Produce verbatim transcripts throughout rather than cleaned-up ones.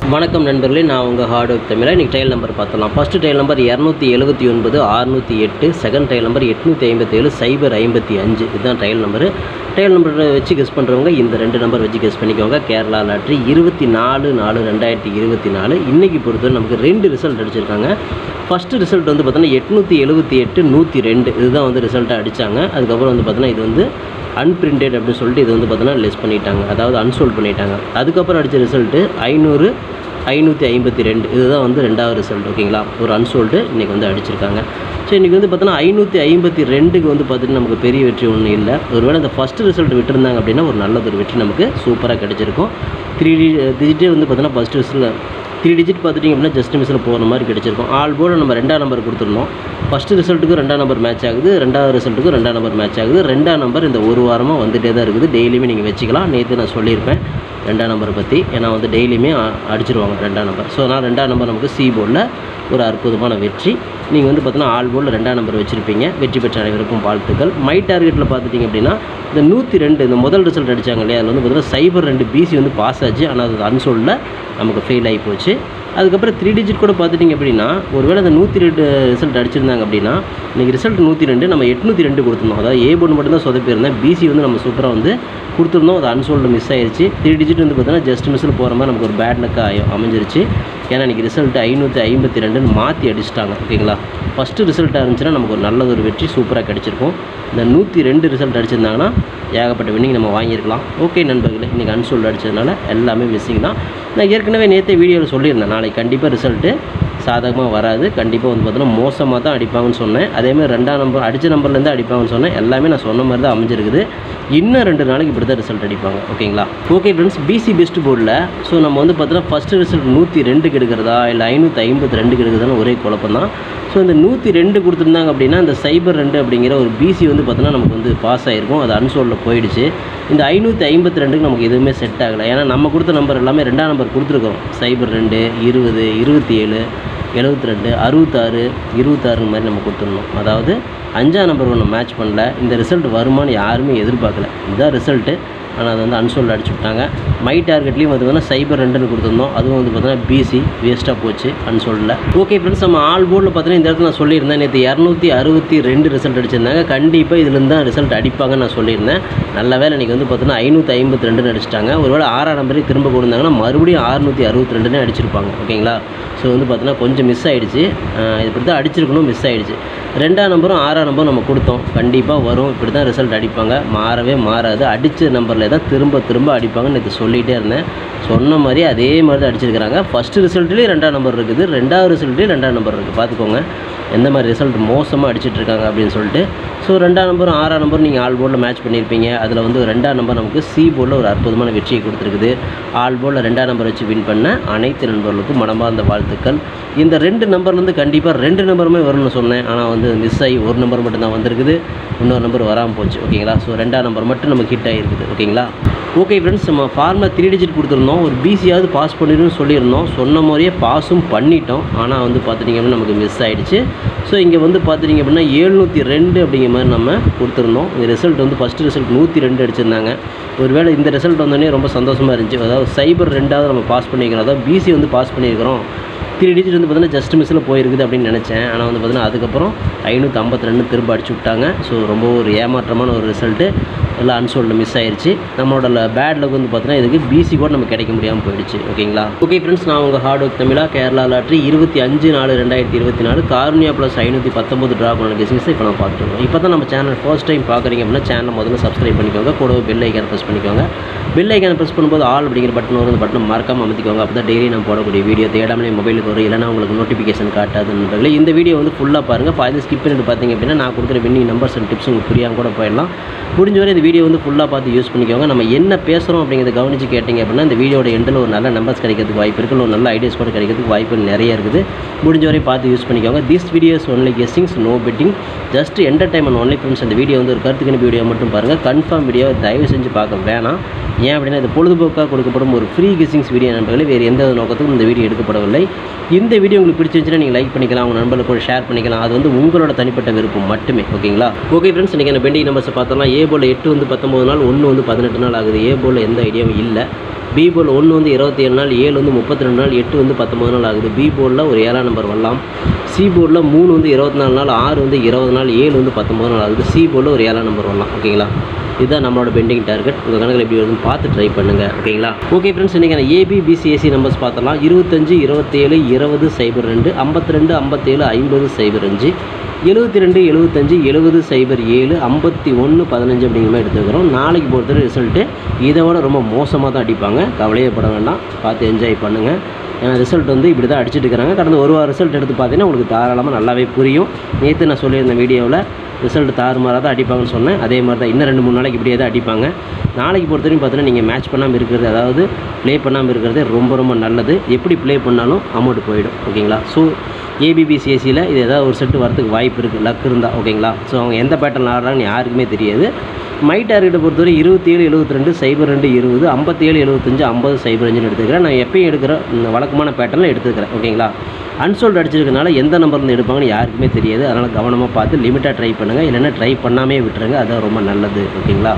வணக்கம் நண்பர்களே, நான் உங்கள் ஹார்ட் ஒர்க் தமிழா. இன்றைக்கி ட்ரையல் நம்பர் பார்த்தலாம். ஃபஸ்ட்டு ட்ரையல் நம்பர் இரநூத்தி எழுபத்தி ஒன்பது அறுநூற்றி எட்டு, செகண்ட் ட்ரையல் நம்பர் எட்நூற்றி ஐம்பத்தேழு சைபர் ஐம்பத்தி அஞ்சு. இதுதான் ட்ரையல் நம்பரு. ட்ரையல் நம்பர் வச்சு கெஸ் பண்ணுறவங்க இந்த ரெண்டு நம்பர் வச்சு கெஸ் பண்ணிக்கோங்க. கேரளா லாட்ரி இருபத்தி நாலு நாலு ரெண்டாயிரத்தி இருபத்தி நாலு இன்றைக்கி பொறுத்தவரை நமக்கு ரெண்டு ரிசல்ட் அடிச்சிருக்காங்க. ஃபஸ்ட்டு ரிசல்ட் வந்து பார்த்தோன்னா எட்நூற்றி எழுபத்தி எட்டு நூற்றி ரெண்டு இதுதான் வந்து ரிசல்ட்டாக அடித்தாங்க. அதுக்கப்புறம் வந்து பார்த்தோன்னா இது வந்து அன்பிரிண்டட் அப்படின்னு சொல்லிட்டு இது வந்து பார்த்தோன்னா லெஸ் பண்ணிட்டாங்க, அதாவது அன்சோல்ட் பண்ணிட்டாங்க. அதுக்கப்புறம் அடித்த ரிசல்ட்டு ஐநூறு ஐநூற்றி ஐம்பத்தி ரெண்டு இதுதான் வந்து ரெண்டாவது ரிசல்ட். ஓகேங்களா, ஒரு அன்சோல்டு இன்றைக்கி வந்து அடிச்சிருக்காங்க. ஸோ இன்றைக்கி வந்து பார்த்தோன்னா ஐநூற்றி ஐம்பத்தி ரெண்டுக்கு வந்து பார்த்திங்கன்னா நமக்கு பெரிய வெற்றி ஒன்றும் இல்லை. ஒருவேளை அந்த ஃபஸ்ட்டு ரிசல்ட் விட்டுருந்தாங்க அப்படின்னா ஒரு நல்லது ஒரு வெற்றி நமக்கு சூப்பராக கிடச்சிருக்கும். த்ரீ டி டிஜிட்டே வந்து பார்த்தோன்னா ஃபஸ்ட்டு ரிசல்ட் த்ரீ டிஜிட் பார்த்துட்டிங்க அப்படின்னா ஜஸ்ட் மிஸ்ஸில் போகிற மாதிரி கிடச்சிருக்கும். ஆல் போர்டு நம்ம ரெண்டாம் நம்பர் கொடுத்துருந்தோம். ஃபஸ்ட்டு ரிசல்ட்டுக்கு ரெண்டாம் நம்பர் மேட்ச் ஆகுது, ரெண்டாவது ரிசல்ட்டுக்கு ரெண்டாம் நம்பர் மேட்ச் ஆகுது. ரெண்டாம் நம்பர் இந்த ஒரு வாரமாக வந்துகிட்டே தான் இருக்குது. டெய்லியுமே நீங்கள் வச்சுக்கலாம். நேற்று நான் சொல்லியிருப்பேன் ரெண்டாம் நம்பரை பற்றி, ஏன்னா வந்து டெய்லியுமே அடிச்சிருவாங்க ரெண்டாம் நம்பர். ஸோ அதனால் ரெண்டாம் நம்பர் நமக்கு சி போர்டில் ஒரு அற்புதமான வெற்றி. நீங்கள் வந்து பார்த்தீங்கன்னா ஆல் போர்டில் ரெண்டாம் நம்பர் வச்சுருப்பீங்க. வெற்றி பெற்ற அனைவருக்கும் வாழ்த்துக்கள். மை டார்கெட்டில் பார்த்துட்டிங்க அப்படின்னா இந்த நூற்றி ரெண்டு இந்த முதல் ரிசல்ட் அடித்தாங்க இல்லையா, அதில் வந்து பார்த்தீங்கன்னா சைபர் ரெண்டு பிசி வந்து பாஸ் ஆச்சு, ஆனால் அது அன்சோல்டில் நமக்கு ஃபெயில் ஆகி போச்சு. அதுக்கப்புறம் த்ரீ டிஜிட் கூட பார்த்துட்டிங்க அப்படின்னா ஒருவேளை அந்த நூற்றி ரெண்டு ரிசல்ட் அடிச்சிருந்தாங்க அப்படின்னா இன்றைக்கி ரிசல்ட் நூற்றி ரெண்டு நம்ம எட்நூற்றி ரெண்டு கொடுத்துருந்தோம். அதாவது ஏ போர்டு மட்டும் தான் சொதப்பியிருந்தேன். பிசி வந்து நம்ம சூப்பராக வந்து கொடுத்துருந்தோம், அது அன்சோல்டு மிஸ் ஆயிடுச்சு. த்ரீ டிஜிட் வந்து பார்த்தீங்கன்னா ஜஸ்ட் மிஸ்ஸில் போகிற மாதிரி நமக்கு ஒரு பேட் லக்காக அமைஞ்சிருச்சு. ஏன்னா இன்றைக்கி ரிசல்ட்டு ஐநூற்றி ஐம்பத்தி ரெண்டுன்னு மாற்றி அடிச்சிட்டாங்க. ஓகேங்களா, ஃபஸ்ட்டு ரிசல்ட்டாக இருந்துச்சுன்னா நமக்கு ஒரு நல்ல ஒரு வெற்றி சூப்பராக கிடச்சிருக்கும். இந்த நூற்றி ரெண்டு ரிசல்ட் அடிச்சிருந்தாங்கன்னா ஏகப்பட்ட வின்னிங் நம்ம வாங்கியிருக்கலாம். ஓகே நண்பர்களே, இன்றைக்கி அன்சோல்டு அடித்ததுனால எல்லாமே மிஸ்ஸிங் தான். நான் ஏற்கனவே நேற்றே வீடியோவில் சொல்லியிருந்தேன், நாளைக்கு கண்டிப்பாக ரிசல்ட்டு சாதகமாக வராது, கண்டிப்பாக வந்து பார்த்தீங்கன்னா மோசமாக தான் அடிப்பாங்கன்னு சொன்னேன். அதேமாதிரி ரெண்டாம் நம்பர் அடித்த நம்பர்லேருந்து அடிப்பாங்கன்னு சொன்னேன். எல்லாமே நான் சொன்ன மாதிரி தான் அமைஞ்சிருக்குது. இன்னும் ரெண்டு நாளைக்கு இப்படி தான் ரிசல்ட் அடிப்பாங்க. ஓகேங்களா, ஓகே ஃப்ரெண்ட்ஸ், பிசி பெஸ்ட் போர்டில் ஸோ நம்ம வந்து பார்த்தீங்கன்னா ஃபஸ்ட்டு ரிசல்ட் நூற்றி ரெண்டுக்கு எடுக்கிறதா இல்லை ஐநூற்றி ஐம்பத்தி ரெண்டுக்கு எடுக்கிறதான்னு ஒரே குழப்பம் தான். ஸோ இந்த நூற்றி ரெண்டு கொடுத்துருந்தாங்க அப்படின்னா இந்த சைபர் ரெண்டு அப்படிங்கிற ஒரு பிசி வந்து பார்த்தோன்னா நமக்கு வந்து பாஸ் ஆகிருக்கும், அது அன்சோல்டில் போயிடுச்சு. இந்த ஐநூற்றி ஐம்பத்தி ரெண்டுக்கு நமக்கு எதுவுமே செட் ஆகலை. ஏன்னா நம்ம கொடுத்த நம்பர் எல்லாமே ரெண்டாம் நம்பர் கொடுத்துருக்கோம். சைபர் ரெண்டு இருபது இருபத்தி ஏழு எழுபத்தி ரெண்டு அறுபத்தாறு இருபத்தாறு மாதிரி நம்ம கொடுத்துருந்தோம். அதாவது அஞ்சாம் நம்பர் ஒன்று மேட்ச் பண்ணல. இந்த ரிசல்ட் வருமானு யாருமே எதிர்பார்க்கல. இதுதான் ரிசல்ட்டு, ஆனால் அது வந்து அன்சோல்டு அடிச்சு விட்டாங்க. மை டார்கெட்லேயும் வந்து பார்த்தீங்கன்னா சைபர் ரெண்டுன்னு கொடுத்துருந்தோம், அதுவும் வந்து பார்த்தீங்கன்னா பிசி வேஸ்ட்டாக போச்சு அன்சோல்டில். ஓகே ஃப்ரெண்ட்ஸ், நம்ம ஆல் போர்டில் பார்த்தீங்கன்னா இந்த இடத்துல நான் சொல்லியிருந்தேன் நேற்று இரநூத்தி அறுபத்தி ரெண்டு ரிசல்ட் அடிச்சிருந்தாங்க. கண்டிப்பாக இதுலேருந்து தான் ரிசல்ட் அடிப்பாங்கன்னு நான் சொல்லியிருந்தேன். நல்ல வேலை இன்றைக்கி வந்து பார்த்தீங்கன்னா ஐநூற்றி ஐம்பத்தி ரெண்டுன்னு அடிச்சிட்டாங்க. ஒருவேளை ஆறாம் நம்பரே திரும்ப கொடுத்தாங்கன்னா மறுபடியும் அறுநூற்றி அறுபத்தி ரெண்டுனே அடிச்சிருப்பாங்க. ஓகேங்களா, ஸோ வந்து பார்த்தீங்கன்னா கொஞ்சம் மிஸ் ஆகிடுச்சு. இப்படி தான் அடிச்சிருக்கணும், மிஸ் ஆகிடுச்சு. ரெண்டாம் நம்பரும் ஆறாம் நம்பரும் நம்ம கொடுத்தோம், கண்டிப்பாக வரும், இப்படி தான் ரிசல்ட் அடிப்பாங்க, மாறவே மாறாது. அடித்த நம்பரில் தான் திரும்ப திரும்ப அடிப்பாங்கன்னு நேற்று சொல்லிகிட்டே இருந்தேன். சொன்ன மாதிரி அதே மாதிரி தான் அடிச்சிருக்கிறாங்க. ஃபஸ்ட்டு ரிசல்ட்லேயும் ரெண்டாம் நம்பர் இருக்குது, ரெண்டாவது ரிசல்ட்லேயும் ரெண்டாம் நம்பர் இருக்குது. பார்த்துக்கோங்க எந்த மாதிரி ரிசல்ட் மோசமாக அடிச்சிட்ருக்காங்க அப்படின்னு சொல்லிட்டு. ஸோ ரெண்டாம் நம்பரும் ஆறாம் நம்பர் நீங்கள் ஆல் போர்டில் மேட்ச் பண்ணியிருப்பீங்க. அதில் வந்து ரெண்டாம் நம்பர் நமக்கு சி போர்டில் ஒரு அற்புதமான வெற்றியை கொடுத்துருக்குது. ஆல் போர்டில் ரெண்டாம் நம்பர் வச்சு வின் பண்ண அனைத்து நண்பர்களுக்கும் மனமார்ந்த வாழ்த்துக்கள். இந்த ரெண்டு நம்பர்லேருந்து கண்டிப்பாக ரெண்டு நம்பருமே வரும்னு சொன்னேன், ஆனால் வந்து மிஸ் ஆகி ஒரு நம்பர் மட்டும்தான் வந்திருக்குது, இன்னொரு நம்பர் வராமல் போச்சு. ஓகேங்களா, ஸோ ரெண்டாம் நம்பர் மட்டும் நமக்கு ஹிட் ஆகிருக்குது. ஓகேங்களா, ஓகே ஃப்ரெண்ட்ஸ், நம்ம ஃபார்மில் த்ரீ டிஜிட் கொடுத்துருந்தோம், ஒரு பிசியாவது பாஸ் பண்ணிடுன்னு சொல்லியிருந்தோம். சொன்ன மாதிரியே பாஸும் பண்ணிட்டோம், ஆனால் வந்து பார்த்துட்டிங்க அப்படின்னா நமக்கு மிஸ் ஆகிடுச்சு. ஸோ இங்கே வந்து பார்த்துட்டிங்க அப்படின்னா எழுநூற்றி ரெண்டு அப்படிங்கிற மாதிரி நம்ம கொடுத்துருந்தோம். இந்த ரிசல்ட் வந்து ஃபஸ்ட்டு ரிசல்ட் நூற்றி ரெண்டு அடிச்சிருந்தாங்க. ஒருவேளை இந்த ரிசல்ட் வந்தோடனே ரொம்ப சந்தோஷமாக இருந்துச்சு. அதாவது சைபர் ரெண்டாவது நம்ம பாஸ் பண்ணிக்கிறோம், அதாவது பிசி வந்து பாஸ் பண்ணியிருக்கிறோம். த்ரீ டிஜிட் வந்து பார்த்தீங்கன்னா ஜஸ்ட் மிஸ்ஸில் போயிருக்குது அப்படின்னு நினச்சேன். ஆனால் வந்து பார்த்தீங்கன்னா அதுக்கப்புறம் ஐநூற்றி ஐம்பத்தி ரெண்டு திரும்ப அடிச்சு விட்டாங்க. ஸோ ரொம்ப ஒரு ஏமாற்றமான ஒரு ரிசல்ட்டு, எல்லாம் அன்சோல்டு மிஸ் ஆயிடுச்சு. நம்மளோட பேட் லக் வந்து பார்த்தீங்கன்னா இதுக்கு பிசி கூட நமக்கு கிடைக்க முடியாமல் போயிடுச்சு. ஓகேங்களா, ஓகே ஃப்ரெண்ட்ஸ், நான் உங்கள் ஹார்ட் ஒர்க் தமிழா. கேரளா லாட்ரி இருபத்தி அஞ்சு நாலு ரெண்டாயிரத்தி இருபத்தி நாலு கார்னியா ப்ளஸ் ஐநூற்றி பத்தொம்பது ட்ரா பண்ண கெஸிங்ஸை இப்போ நம்ம பார்த்துருக்கோம். இப்போ தான் நம்ம சேனல் ஃபர்ஸ்ட் டைம் பார்க்குறீங்க அப்படின்னா சேனலை முதல்ல சப்ஸ்கிரைப் பண்ணிக்கோங்க, கூடவே பெல் ஐக்கானை ப்ரெஸ் பண்ணிக்கோங்க. பெல் ஐக்கானை ப்ரெஸ் பண்ணும்போது ஆல் அப்படிங்கிற பட்டன் வரும், அந்த பட்டனை மறக்காமல் அமைத்திக்கோங்க. அப்போ தான் டெய்லி நம்ம போடக்கூடிய வீடியோ தேடாமலே மொபைலுக்கு வரும், இல்லைனா உங்களுக்கு நோட்டிஃபிகேஷன் காட்டாது நண்பர்களே. இந்த வீடியோ வந்து ஃபுல்லாக பாருங்கள். பாதி ஸ்கிப் பண்ணிட்டு பார்த்தீங்க அப்படின்னா நான் கொடுக்குற வின்னிங் நம்பர்ஸ் அண்ட் டிப்ஸ் உங்களுக்கு புரியாமல் கூட போயிடலாம். முடிஞ்ச வரை இந்த வீடியோ வந்து ஃபுல்லாக பார்த்து யூஸ் பண்ணிக்கோங்க. நம்ம என்ன பேசுகிறோம் அப்படிங்கிறத கவனித்து கேட்டிங்க அப்படின்னா இந்த வீடியோட எண்டில் ஒரு நல்ல நம்பர்ஸ் கிடைக்கிறதுக்கு வாய்ப்பு இருக்குது, ஒரு நல்ல ஐடியாஸ் கூட கிடைக்கிறதுக்கு வாய்ப்பு நிறைய இருக்குது. முடிஞ்ச வரை பார்த்து யூஸ் பண்ணிக்கோங்க. This videos only guessings, no betting, just entertainment only friends. இந்த வீடியோ வந்து ஒரு கருத்துக்கின வீடியோ மட்டும் பாருங்கள். கன்ஃபார்ம் வீடியோ தயவு செஞ்சு பார்க்க வேணாம். ஏன் அப்படின்னா இது பொழுதுபோக்காக கொடுக்கப்படும் ஒரு ஃப்ரீ கெஸ்டிங்ஸ் வீடியோ நண்பர்களே, வேறு எந்த நோக்கத்துக்கும் இந்த வீடியோ எடுக்கப்படவில்லை. இந்த வீடியோ உங்களுக்கு பிடிச்சிருந்துச்சுன்னா நீங்கள் லைக் பண்ணிக்கலாம், உங்கள் நண்பர்களுக்கு கூட ஷேர் பண்ணிக்கலாம். அது வந்து உங்களோட தனிப்பட்ட விருப்பம் மட்டுமே. ஓகேங்களா, ஓகே ஃப்ரெண்ட்ஸ், இன்றைக்கி பெண்டிங் நம்பர்ஸை பார்த்தோம்னா ஏ போல் எட்டு வந்து பத்தொம்பது நாள், ஒன்று வந்து பதினெட்டு நாள் ஆகுது. ஏ போல் எந்த ஐடியாவும் இல்லை. பி போர்டில் ஒன்று வந்து இருபத்தி ஏழு நாள், ஏழு வந்து முப்பத்தி ரெண்டு நாள், எட்டு வந்து பத்தொம்பது நாள் ஆகுது. பி போர்டில் ஒரு ஏழாம் நம்பர் வரலாம். சி போர்டில் மூணு வந்து இருபத்தி நாலு நாள், ஆறு வந்து இருபது நாள், ஏழு வந்து பத்தொம்பது நாள் ஆகுது. சி போர்டில் ஒரு ஏழாம் நம்பர் வரலாம். ஓகேங்களா, இதுதான் நம்மளோட பெண்டிங் டார்கெட். உங்கள் கணக்கில் எப்படி வருதுன்னு பார்த்து ட்ரை பண்ணுங்கள். ஓகேங்களா. ஓகே ஃப்ரெண்ட்ஸ், இன்றைக்கி ஏபி பிசிஎஸ்சி நம்பர்ஸ் பார்த்தலாம். இருபத்தஞ்சு இருபத்தேழு இருபது சைபர் ரெண்டு, ஐம்பத்தி ரெண்டு ஐம்பத்தேழு ஐம்பது சைபர் அஞ்சு, எழுபத்தி ரெண்டு எழுபத்தஞ்சு எழுபது சைபர் ஏழு, ஐம்பத்தி ஒன்று பதினஞ்சு அப்படிங்கிற மாதிரி எடுத்துக்கிறோம். நாளைக்கு பொறுத்தவரை ரிசல்ட்டு இதை விட ரொம்ப மோசமாக தான் அடிப்பாங்க. கவலையே பட வேண்டாம், பார்த்து என்ஜாய் பண்ணுங்கள். ஏன்னா ரிசல்ட் வந்து இப்படி தான் அடிச்சுட்டு இருக்கிறாங்க. கடந்த ஒரு வாரம் ரிசல்ட் எடுத்து பார்த்தீங்கன்னா உங்களுக்கு தாராளமாக நல்லாவே புரியும். நேற்று நான் சொல்லியிருந்த வீடியோவில் ரிசல்ட் தாறுமாறாக தான் அடிப்பாங்கன்னு சொன்னேன். அதே மாதிரி தான் இன்னும் ரெண்டு மூணு நாளைக்கு இப்படியே தான் அடிப்பாங்க. நாளைக்கு பொறுத்தவரைக்கும் பார்த்தீங்கன்னா நீங்கள் மேட்ச் பண்ணாமல் இருக்கிறது, அதாவது ப்ளே பண்ணாமல் இருக்கிறதே ரொம்ப ரொம்ப நல்லது. எப்படி ப்ளே பண்ணாலும் அமௌண்ட் போயிடும். ஓகேங்களா. ஸோ ஏபிபிசிஎஸ்சியில் இது ஏதாவது ஒரு செட்டு வரதுக்கு வாய்ப்பு இருக்குது, லக் இருந்தால். ஓகேங்களா. ஸோ அவங்க எந்த பேட்டர்ன் ஆடுறாங்கன்னு யாருக்குமே தெரியாது. மை டார்கெட்டை பொறுத்தவரை இருபத்தி ஏழு எழுபத்தி ரெண்டு சைபர் ரெண்டு இருபது, ஐம்பத்தி ஏழு எழுபத்தஞ்சு ஐம்பது சைபர் அஞ்சுன்னு எடுத்துக்கிறேன். நான் எப்பயும் எடுக்கிற இந்த வழக்கமான பேட்டர்னில் எடுத்துக்கிறேன். ஓகேங்களா. அன்சோல்டு அடிச்சிருக்கனால எந்த நம்பர்லேருந்து எடுப்பாங்கன்னு யாருக்குமே தெரியாது. அதனால் கவனமாக பார்த்து லிமிட்டாக ட்ரை பண்ணுங்கள், இல்லைன்னா ட்ரை பண்ணாமே விட்டுருங்க. அதுதான் ரொம்ப நல்லது. ஓகேங்களா.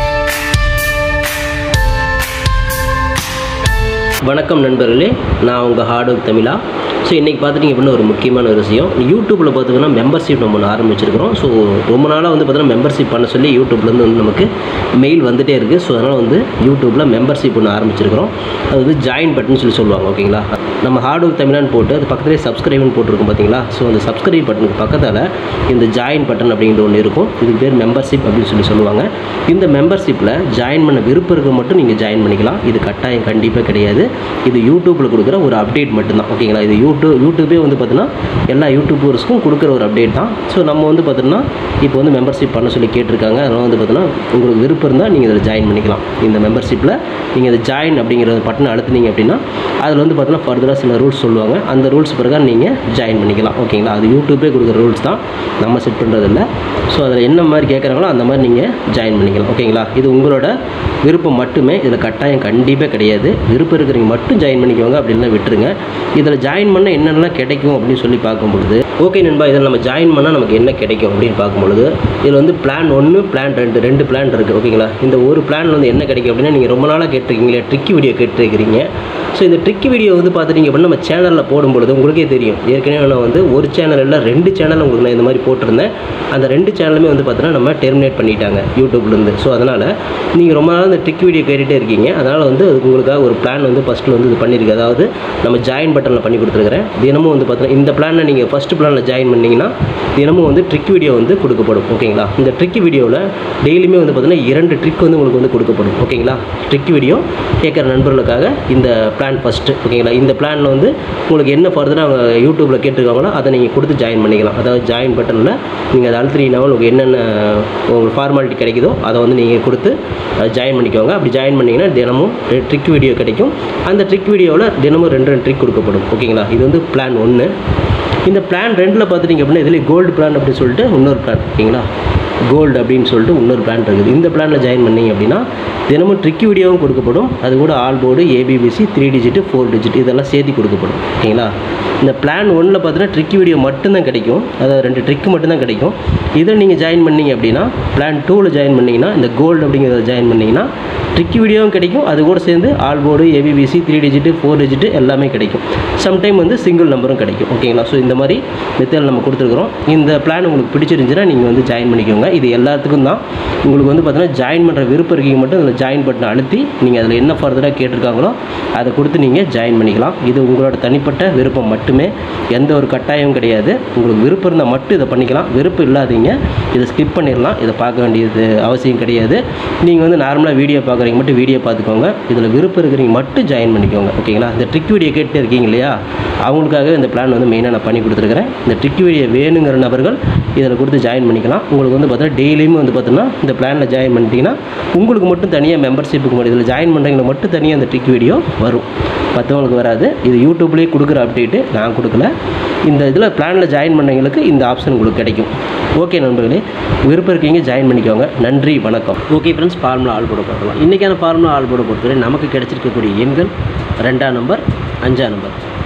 வணக்கம் நண்பர்களே, நான் உங்கள் ஹார்ட் ஒர்க் தமிழா. ஸோ இன்றைக்கி பார்த்துட்டிங்க அப்படின்னா ஒரு முக்கியமான ஒரு விஷயம், யூடியூப்பில் பார்த்திங்கன்னா மெம்பர்ஷிப் நம்ம ஒன்று ஆரம்பிச்சிருக்கிறோம். ஸோ ரொம்ப நாளாக வந்து பார்த்திங்கன்னா மெம்பர்ஷிப் பண்ண சொல்லி யூடியூப்லேருந்து வந்து நமக்கு மெயில் வந்துகிட்டே இருக்குது. ஸோ அதனால் வந்து யூடியூப்பில் மெம்பர்ஷிப் ஒன்று ஆரம்பிச்சிருக்கிறோம். அது வந்து ஜாயின் பட்டன் சொல்லி சொல்லுவாங்க. ஓகேங்களா. நம்ம ஹார்ட் ஒர்க் தமிழான்னு போட்டு அது பக்கத்துலேயே சப்ஸ்கிரைப்னு போட்டிருக்கோம் பார்த்தீங்களா. ஸோ அந்த சப்ஸ்கிரைப் பட்டனுக்கு பக்கத்தில் இந்த ஜாயின் பட்டன் அப்படிங்கிற ஒன்று இருக்கும். இதுக்கு பேர் மெம்பர்ஷிப் அப்படின்னு சொல்லி சொல்லுவாங்க. இந்த மெம்பர்ஷிப்பில் ஜாயின் பண்ண விருப்பம் இருக்க மட்டும் நீங்கள் ஜாயின் பண்ணிக்கலாம். இது கட்டாயம் கண்டிப்பாக கிடையாது. இது யூடியூப்பில் கொடுக்குற ஒரு அப்டேட் மட்டும்தான். ஓகேங்களா. இது யூடியூப் யூடியூபே வந்து பார்த்தீங்கன்னா எல்லா யூடியூபர்ஸ்க்கும் கொடுக்குற ஒரு அப்டேட் தான். ஸோ நம்ம வந்து பார்த்தீங்கன்னா இப்போ வந்து மெம்பர்ஷிப் பண்ண சொல்லி கேட்டிருக்காங்க. அதனால் வந்து பார்த்தீங்கன்னா உங்களுக்கு விருப்பம் இருந்தால் நீங்கள் இதில் ஜாயின் பண்ணிக்கலாம். இந்த மெம்பர்ஷிப்பில் நீங்கள் இதை ஜாயின் அப்படிங்கிற பட்டனை அழுத்தினீங்க அப்படின்னா அதில் வந்து பார்த்தீங்கன்னா ஃபர்தராக சில ரூல்ஸ் சொல்லுவாங்க. அந்த ரூல்ஸ் பிரகாரம் நீங்கள் ஜாயின் பண்ணிக்கலாம். ஓகேங்களா. அது யூடியூப்பே கொடுக்குற ரூல்ஸ் தான், நம்ம செட் பண்ணுறதில்ல. ஸோ அதில் என்ன மாதிரி கேட்குறாங்களோ அந்த மாதிரி நீங்கள் ஜாயின் பண்ணிக்கலாம். ஓகேங்களா. இது உங்களோட விருப்பம் மட்டுமே, இதில் கட்டாயம் கண்டிப்பாக கிடையாது. விருப்பம் இருக்கிறவங்க மட்டும் ஜாயின் பண்ணிக்கோங்க, அப்படின்னா விட்டுருங்க. இதில் ஜாயின் பண்ண என்னென்னலாம் கிடைக்கும் அப்படின்னு சொல்லி பார்க்கும்பொழுது, ஓகே நண்பா, இதில் நம்ம ஜாயின் பண்ணால் நமக்கு என்ன கிடைக்கும் அப்படின்னு பார்க்கும்பொழுது, இதில் வந்து பிளான் ஒன்று பிளான் ரெண்டு ரெண்டு பிளான் இருக்குது. ஓகேங்களா. இந்த ஒரு பிளான் வந்து என்ன கிடைக்கும் அப்படின்னா, நீங்கள் ரொம்ப நாளாக கேட்டிருக்கீங்களே ட்ரிக்கி வீடியோ கேட்டிருக்கிறீங்க. ஸோ இந்த ட்ரிக்கி வீடியோ வந்து பார்த்துட்டிங்க அப்படின்னா நம்ம சேனலில் போடும்பொழுது உங்களுக்கே தெரியும். ஏற்கனவே நான் வந்து ஒரு சேனல் இல்லை ரெண்டு சேனல் உங்களுக்கு நான் இந்த மாதிரி போட்டிருந்தேன். அந்த ரெண்டு சேனலுமே வந்து பார்த்தீங்கன்னா நம்ம டெர்மினேட் பண்ணிட்டாங்க யூடியூப்லேருந்து. ஸோ அதனால் நீங்கள் ரொம்ப நாள் இந்த ட்ரிக் வீடியோ கேட்டுகிட்டே இருக்கீங்க. அதனால் வந்து உங்களுக்காக ஒரு பிளான் வந்து ஃபஸ்ட்டில் வந்து இது பண்ணியிருக்கு. அதாவது நம்ம ஜாயின் பட்டனில் பண்ணி கொடுத்துருக்குறேன். தினமும் வந்து பார்த்தீங்கன்னா இந்த பிளானை நீங்கள் ஃபஸ்ட்டு பிளானில் ஜாயின் பண்ணிங்கன்னா தினமும் வந்து ட்ரிக் வீடியோ வந்து கொடுக்கப்படும். ஓகேங்களா. இந்த ட்ரிக் வீடியோவில் டெய்லியுமே வந்து பார்த்தீங்கன்னா இரண்டு ட்ரிக் வந்து உங்களுக்கு வந்து கொடுக்கப்படும். ஓகேங்களா. ட்ரிக் வீடியோ கேட்குற நண்பர்களுக்காக இந்த பிளான் ஃபஸ்ட்டு. ஓகேங்களா. இந்த பிளானில் வந்து உங்களுக்கு என்ன ஃபர்தராக அவங்க யூடியூப்பில் கேட்டிருக்காங்களோ அதை நீங்கள் கொடுத்து ஜாயின் பண்ணிக்கலாம். அதாவது ஜாயின் பட்டனில் நீங்கள் அதை அழுத்தினீங்கன்னா உங்களுக்கு என்னென்ன உங்களுக்கு ஃபார்மாலிட்டி கிடைக்குதோ அதை வந்து நீங்கள் கொடுத்து ஜாயின் பண்ணிக்கோங்க. அப்படி ஜாயின் பண்ணிங்கன்னா தினமும் ட்ரிக் வீடியோ கிடைக்கும். அந்த ட்ரிக் வீடியோவில் தினமும் ரெண்டு ரெண்டு ட்ரிக் கொடுக்கப்படும். ஓகேங்களா. இது வந்து பிளான் ஒன்று. இந்த பிளான் ரெண்டில் பார்த்துட்டிங்க அப்படின்னா இதில் கோல்டு பிளான் அப்படின்னு சொல்லிட்டு இன்னொரு பிளான். ஓகேங்களா. கோல்டு அப்படின்னு சொல்லிட்டு இன்னொரு பிளான் இருக்குது. இந்த பிளானில் ஜாயின் பண்ணிங்க அப்படின்னா தினமும் ட்ரிக் வீடியோவும் கொடுக்கப்படும். அது கூட all board, AB BC, three digit, four digit இதெல்லாம் சேர்த்து கொடுக்கப்படும். ஓகேங்களா. இந்த பிளான் ஒன்றில் பார்த்தீங்கன்னா ட்ரிக் வீடியோ மட்டும்தான் கிடைக்கும். அதாவது ரெண்டு ட்ரிக் மட்டும்தான் கிடைக்கும். இதை நீங்கள் ஜாயின் பண்ணிங்க அப்படின்னா பிளான் டூவில் ஜாயின் பண்ணிங்கன்னா இந்த கோல்டு அப்படிங்கிறத ஜாயின் பண்ணிங்கன்னா ட்ரிக் வீடியோவும் கிடைக்கும். அது கூட சேர்ந்து all board, AB BC, three digit, four digit எல்லாமே கிடைக்கும். சம்டைம் வந்து சிங்கிள் நம்பரும் கிடைக்கும். ஓகேங்களா. ஸோ இந்த மாதிரி மெத்தட் நம்ம கொடுத்துருக்குறோம். இந்த பிளான் உங்களுக்கு பிடிச்சிருந்துச்சுன்னா நீங்கள் வந்து ஜாயின் பண்ணிக்கோங்க. இது எல்லாத்துக்கும் தான். உங்களுக்கு வந்து பார்த்தீங்கன்னா ஜாயின் பண்ணுற விருப்பம் இருக்கீங்க மட்டும் அதில் ஜாயின் பட்டனை அழுத்தி நீங்கள் அதில் என்ன ஃபர்தராக கேட்டிருக்காங்களோ அதை கொடுத்து நீங்கள் ஜாயின் பண்ணிக்கலாம். இது உங்களோட தனிப்பட்ட விருப்பம் மட்டுமே, எந்த ஒரு கட்டாயமும் கிடையாது. உங்களுக்கு விருப்பம் இருந்தால் மட்டும் இதை பண்ணிக்கலாம். விருப்பம் இல்லாதீங்க இதை ஸ்கிப் பண்ணிடலாம். இதை பார்க்க வேண்டியது அவசியம் கிடையாது. நீங்கள் வந்து நார்மலாக வீடியோ பார்க்குறீங்க மட்டும் வீடியோ பார்த்துக்கோங்க. இதில் விருப்பம் இருக்கிறீங்க மட்டும் ஜாயின் பண்ணிக்கோங்க. ஓகேங்களா. இந்த ட்ரிக் வீடியோ கேட்டு இருக்கீங்க இல்லையா, அவங்களுக்காக இந்த பிளான் வந்து மெயினாக நான் பண்ணி கொடுத்துருக்கிறேன். இந்த ட்ரிக் வீடியோ வேணுங்கிற நபர்கள் இதில் கொடுத்து ஜாயின் பண்ணிக்கலாம். உங்களுக்கு வந்து பார்த்தீங்கன்னா டெய்லியுமே வந்து பார்த்தீங்கன்னா இந்த பிளானில் ஜாயின் பண்ணிட்டீங்கன்னா உங்களுக்கு மட்டும் தனியாக மெம்பர்ஷிப்புக்கு மட்டும் இதில் ஜாயின் பண்ணுறவங்களுக்கு மட்டும் தனியாக அந்த ட்ரிக் வீடியோ வரும், மற்றவங்களுக்கு வராது. இது யூடியூப்லேயே கொடுக்குற அப்டேட்டு, நான் கொடுக்கல. இந்த இதில் பிளானில் ஜாயின் பண்ணவங்களுக்கு இந்த ஆப்ஷன் உங்களுக்கு கிடைக்கும். ஓகே நண்பர்களே, விருப்பம் இருக்கீங்க ஜாயின் பண்ணிக்கோங்க. நன்றி, வணக்கம். ஓகே ஃப்ரெண்ட்ஸ், ஃபார்முலா ஆல் போட பார்க்கலாம். இன்றைக்கான ஃபார்முலா ஆல் போட பொறுத்தவரை நமக்கு கிடைச்சிருக்கக்கூடிய எண்கள் ரெண்டாம் நம்பர், அஞ்சாம் நம்பர்.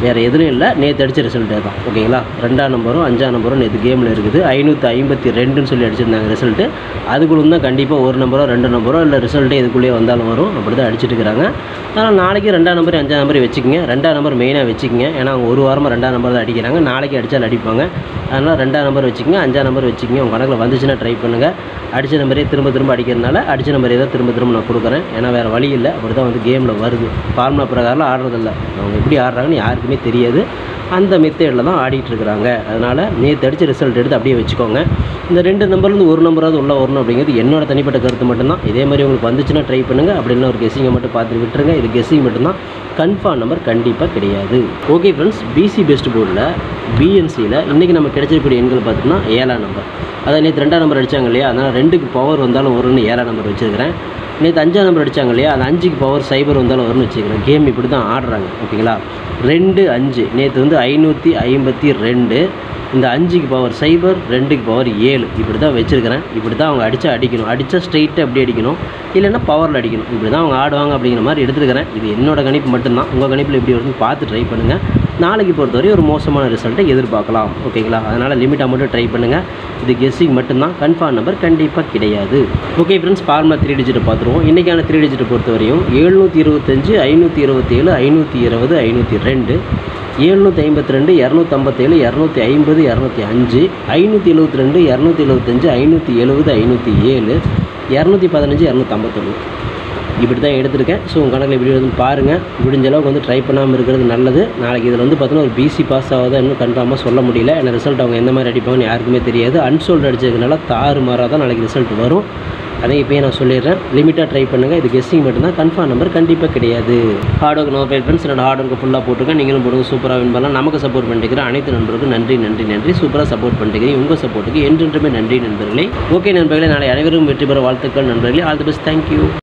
வேறு எதுவும் இல்லை, நேற்று அடித்த ரிசல்ட்டே தான். ஓகேங்களா, ரெண்டாம் நம்பரும் அஞ்சாம் நம்பரும் நேற்று கேமில் இருக்குது. ஐநூற்றி ஐம்பத்தி ரெண்டுன்னு சொல்லி அடிச்சிருந்தாங்க ரிசல்ட்டு. அதுக்குள்ள தான் கண்டிப்பாக ஒரு நம்பரோ ரெண்டு நம்பரோ இல்லை ரிசல்ட்டே இதுக்குள்ளேயே வந்தாலும் வரும். அப்படி தான் அடிச்சுட்டு இருக்கிறாங்க. அதனால் நாளைக்கு ரெண்டாம் நம்பர் அஞ்சாம் நம்பர் வச்சுக்கோங்க. ரெண்டாம் நம்பர் மெயினாக வச்சுக்கோங்க. ஏன்னா அவங்க ஒரு வாரமாக ரெண்டாம் நம்பர் தான் அடிக்கிறாங்க. நாளைக்கு அடித்தாலும் அடிப்பாங்க. அதனால் ரெண்டாம் நம்பர் வச்சுக்கோங்க, அஞ்சாம் நம்பர் வச்சுக்கோங்க. உங்கள் கணக்கில் வந்துச்சுன்னா ட்ரை பண்ணுங்கள். அடித்த நம்பரே திரும்ப திரும்ப அடிக்கிறதுனால அடித்த நம்பரே தான் திரும்ப திரும்ப நான் கொடுக்குறேன். ஏன்னா வேறு வழி இல்லை, அப்படி தான் வந்து கேமில் வருது. ஃபார்முலா பிரகாரம் ஆடுறதில்ல, அவங்க எப்படி ஆடுறாங்கன்னு யாருக்குமே தெரியாது. அந்த மெத்தேடில் தான் ஆடிட்டுருக்குறாங்க. அதனால் நேற்று அடித்த ரிசல்ட் எடுத்து அப்படியே வச்சுக்கோங்க. இந்த ரெண்டு நம்பர்லேருந்து ஒரு நம்பராவது உள்ள வரணும் அப்படிங்கிறது என்னோட தனிப்பட்ட கருத்து மட்டும்தான். இதே மாதிரி உங்களுக்கு வந்துச்சுன்னா ட்ரை பண்ணுங்கள். அப்படின்னா ஒரு கெஸ்ஸிங்கை மட்டும் பார்த்துட்டு விட்டுருங்க. இது கெஸ்ஸிங் மட்டும்தான், கன்ஃபார்ம் நம்பர் கண்டிப்பாக கிடையாது. ஓகே ஃப்ரெண்ட்ஸ், பிசி பெஸ்ட் போர்டில் பிஎன்சியில் இன்றைக்கி நம்ம கிடைச்சிருக்கக்கூடிய எண்கள் பார்த்திங்கன்னா ஏழாம் நம்பர். அதை நேற்று ரெண்டாம் நம்பர் அடித்தாங்க இல்லையா, அதனால் ரெண்டுக்கு பவர் வந்தாலும் வரும்னு ஏழாம் நம்பர் வச்சுருக்கிறேன். நேற்று அஞ்சாம் நம்பர் அடித்தாங்க இல்லையா, அந்த அஞ்சுக்கு பவர் சைபர் வந்தாலும் வரும்னு வச்சுக்கிறேன். கேம் இப்படி தான் ஆடுறாங்க. ஓகேங்களா, ரெண்டு அஞ்சு நேற்று வந்து ஐநூற்றி ஐம்பத்தி ரெண்டு, இந்த அஞ்சுக்கு பவர் சைபர், ரெண்டுக்கு பவர் ஏழு, இப்படி தான் வச்சுருக்கிறேன். இப்படி தான் அவங்க அடித்தா அடிக்கணும், அடித்தா ஸ்ட்ரெயிட்டாக அப்படி அடிக்கணும், இல்லைன்னா பவரில் அடிக்கணும். இப்படி தான் அவங்க ஆடுவாங்க அப்படிங்கிற மாதிரி எடுத்துருக்கிறேன். இது என்னோடய கணிப்பு மட்டும்தான். உங்கள் கணிப்பில் எப்படி வருதுன்னு பார்த்து ட்ரை பண்ணுங்கள். நாளைக்கு பொறுத்தவரை ஒரு மோசமான ரிசல்ட்டை எதிர்பார்க்கலாம். ஓகேங்களா, அதனால் லிமிட்டாக மட்டும் ட்ரை பண்ணுங்கள். இது கெஸ்ஸிங் மட்டும்தான், கன்ஃபார்ம் நம்பர் கண்டிப்பாக கிடையாது. ஓகே ஃப்ரெண்ட்ஸ், ஃபார்முலா த்ரீ டிஜிட்டை பார்த்துருவோம். இன்றைக்கான த்ரீ டிஜிட்டை பொறுத்தவரையும் எழுநூற்றி இருபத்தஞ்சு ஐநூற்றி இருபத்தேழு ஐநூற்றி இருபது ஐநூற்றி ரெண்டு, எழுநூற்றி ஐம்பத்தி ரெண்டு இரநூத்தம்பத்தேழு இரநூத்தி ஐம்பது இரநூத்தி அஞ்சு, ஐநூற்றி எழுபத்தி ரெண்டு இரநூத்தி எழுபத்தஞ்சு ஐநூற்றி எழுபது ஐநூற்றி ஏழு, இரநூத்தி பதினஞ்சு இரநூத்தம்பத்தொன்று, இப்படி தான் எடுத்திருக்கேன். ஸோ உங்கள் கணக்கில் எப்படி வருதுன்னு பாருங்கள். முடிஞ்ச அளவுக்கு வந்து ட்ரை பண்ணாமல் இருக்கிறது நல்லது. நாளைக்கு இதில் வந்து பார்த்தீங்கன்னா ஒரு பிசி பாஸ் ஆகுதா இன்னும் கன்ஃபார்மாக சொல்ல முடியல. ஏன்னா ரிசல்ட் அவங்க எந்த மாதிரி அடிப்பாங்கன்னு யாருக்குமே தெரியாது. அன்சோல்டு அடிச்சதுனால தாறு மாறாக தான் நாளைக்கு ரிசல்ட் வரும். அதே இப்போயே நான் சொல்லிடுறேன், லிமிட்டாக ட்ரை பண்ணுங்கள். இது கெஸ்ஸிங் மட்டும்தான், கன்ஃபார்ம் நம்பர் கண்டிப்பாக கிடையாது. Hard work no fail friends, என்னோட ஹார்ட் ஒர்க்கு ஃபுல்லாக போட்டுருக்கேன். நீங்களும் போடுங்க, சூப்பராக வின் பண்ணலாம். நமக்கு சப்போர்ட் பண்ணிக்கிறேன் அனைத்து நண்பருக்கும் நன்றி நன்றி நன்றி. சூப்பராக சப்போர்ட் பண்ணிக்கிறேன். உங்கள் சப்போர்ட்டுக்கு என்றென்றுமே நன்றி நண்பர்களே. ஓகே நண்பர்களே, நாளை அனைவரும் வெற்றி பெற வாழ்த்துக்கள் நண்பர்களே. All the best, thank you.